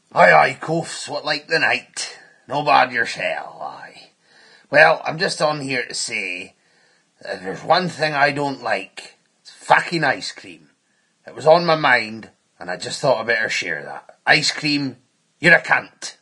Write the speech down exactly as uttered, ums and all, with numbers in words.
Aye, aye, Coofs, what like the night? No bad yourself, aye. Well, I'm just on here to say that there's one thing I don't like. It's fucking ice cream. It was on my mind, and I just thought I'd better share that. Ice cream, you're a cunt.